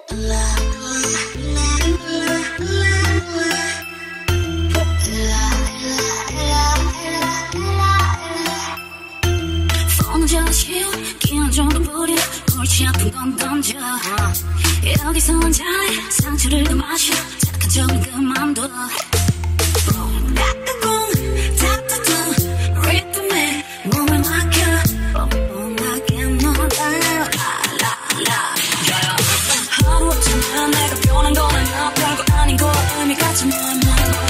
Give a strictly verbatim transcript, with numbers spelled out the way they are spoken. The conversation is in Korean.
저지워 기운 정도 부려 골치 아픈 건 던져 여기서 혼자의 상처를 더 마셔 착한 척은 그만둬 따뜻한 따뜻한 리듬에 몸을 맡겨 뻔뻔하게 놀아 라라라 하루아침에 내가 변한 거는 별거 아닌 거 의미 같지만